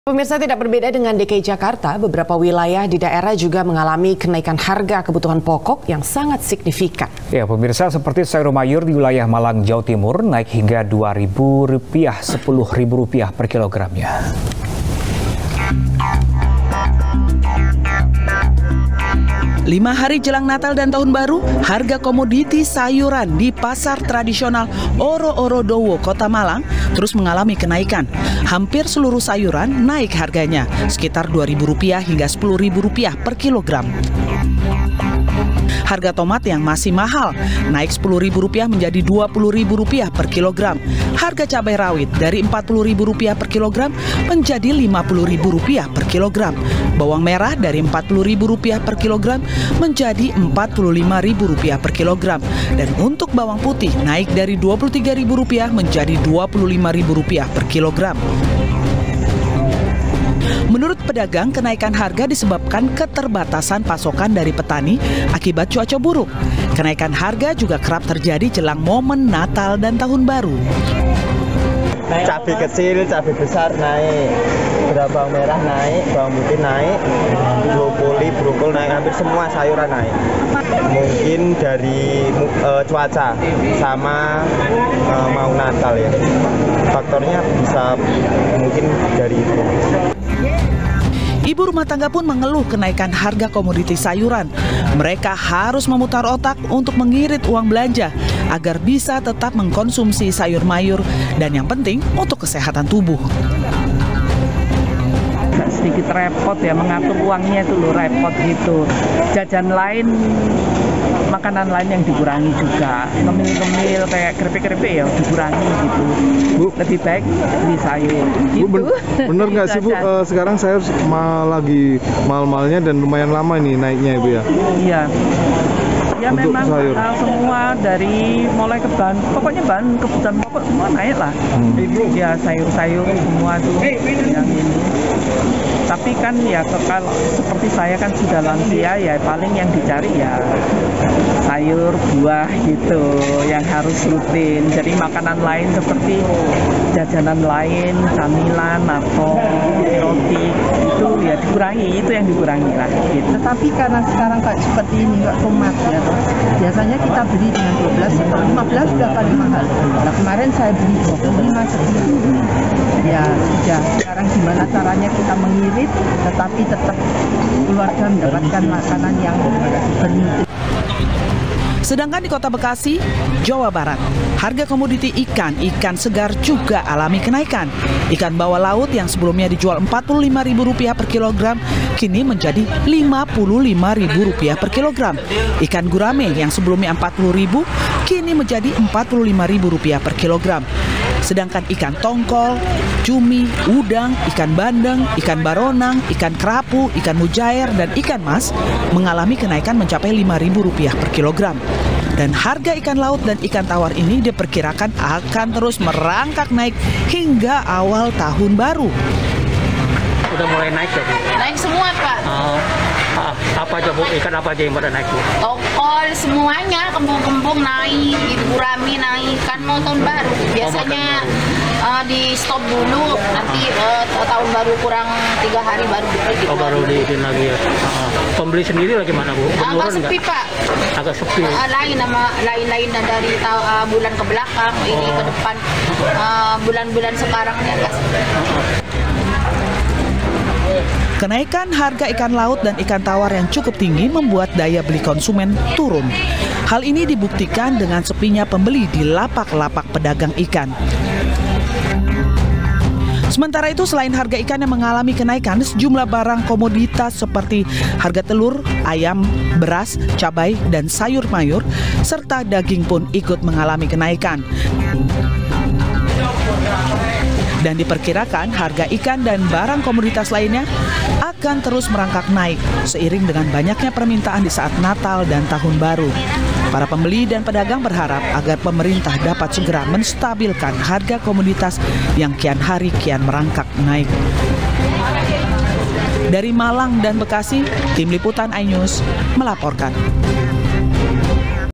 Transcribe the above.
Pemirsa, tidak berbeda dengan DKI Jakarta, beberapa wilayah di daerah juga mengalami kenaikan harga kebutuhan pokok yang sangat signifikan. Ya, pemirsa, seperti sayur mayur di wilayah Malang, Jawa Timur naik hingga Rp2.000, Rp10.000 per kilogramnya. Lima hari jelang Natal dan Tahun Baru, harga komoditi sayuran di pasar tradisional Oro-Oro-Dowo, Kota Malang terus mengalami kenaikan. Hampir seluruh sayuran naik harganya, sekitar Rp2.000 hingga Rp10.000 per kilogram. Harga tomat yang masih mahal naik Rp10.000 menjadi Rp20.000 per kilogram. Harga cabai rawit dari Rp40.000 per kilogram menjadi Rp50.000 per kilogram. Bawang merah dari Rp40.000 per kilogram menjadi Rp45.000 per kilogram. Dan untuk bawang putih naik dari Rp23.000 menjadi Rp25.000 per kilogram. Menurut pedagang, kenaikan harga disebabkan keterbatasan pasokan dari petani akibat cuaca buruk. Kenaikan harga juga kerap terjadi jelang momen Natal dan Tahun Baru. Cabai kecil, cabai besar naik, bawang merah naik, bawang putih naik, brokoli naik, hampir semua sayuran naik. Mungkin dari cuaca sama mau Natal ya. Faktornya bisa mungkin dari itu. Ibu rumah tangga pun mengeluh kenaikan harga komoditi sayuran. Mereka harus memutar otak untuk mengirit uang belanja agar bisa tetap mengkonsumsi sayur mayur dan yang penting untuk kesehatan tubuh. Sedikit repot ya, mengatur uangnya itu loh, repot gitu. Jajan lain, makanan lain yang dikurangi juga. Ngemil-ngemil kayak keripik-keripik ya dikurangi gitu. Bu, lebih baik beli sayur gitu. Bu, bener nggak sih Bu, sekarang sayur lagi mahal-mahalnya dan lumayan lama nih naiknya Ibu ya? Iya. Ya untuk memang sayur. Semua dari mulai ke bahan, pokoknya bahan kebutuhan pokok semua naik lah. Ya sayur-sayur semua tuh yang ini. Tapi kan ya kalau seperti saya kan sudah lansia ya paling yang dicari ya sayur, buah gitu yang harus rutin. Jadi makanan lain seperti jajanan lain, camilan atau roti itu ya dikurangi, itu yang dikurangi lah gitu. Tetapi karena sekarang kayak seperti ini nggak tomat ya, biasanya kita beli dengan 12 atau 15 sudah paling mahal. Nah kemarin saya beli 25 segitu. Ya sudah, sekarang gimana caranya kita mengirit tetapi tetap keluarga mendapatkan makanan yang bermutu. Sedangkan di Kota Bekasi, Jawa Barat, harga komoditi ikan segar juga alami kenaikan. Ikan bawah laut yang sebelumnya dijual Rp45.000 per kilogram, kini menjadi Rp55.000 per kilogram. Ikan gurame yang sebelumnya Rp40.000, kini menjadi Rp45.000 per kilogram. Sedangkan ikan tongkol, cumi, udang, ikan bandeng, ikan baronang, ikan kerapu, ikan mujair, dan ikan mas mengalami kenaikan mencapai Rp5.000 per kilogram. Dan harga ikan laut dan ikan tawar ini diperkirakan akan terus merangkak naik hingga awal tahun baru. Udah mulai naik ya Bu? Naik semua Pak. Apa aja Bu? Ikan apa aja yang pada naik Bu? Tongkol semuanya, kembung-kembung naik, gurami naik, kan mau tahun baru. Biasanya di stop dulu, nanti tahun baru kurang 3 hari baru dibikin. Oh baru dibikin lagi ya. Pembeli sendiri lagi mana Bu? Agak sepi Pak. Agak sepi. Lain dari bulan ke belakang, ini ke depan. Bulan-bulan sekarang ini agak sepi. Kenaikan harga ikan laut dan ikan tawar yang cukup tinggi membuat daya beli konsumen turun. Hal ini dibuktikan dengan sepinya pembeli di lapak-lapak pedagang ikan. Sementara itu, selain harga ikan yang mengalami kenaikan, sejumlah barang komoditas seperti harga telur, ayam, beras, cabai, dan sayur mayur, serta daging pun ikut mengalami kenaikan. Dan diperkirakan harga ikan dan barang komoditas lainnya akan terus merangkak naik seiring dengan banyaknya permintaan di saat Natal dan Tahun Baru. Para pembeli dan pedagang berharap agar pemerintah dapat segera menstabilkan harga komoditas yang kian hari kian merangkak naik. Dari Malang dan Bekasi, Tim Liputan iNews melaporkan.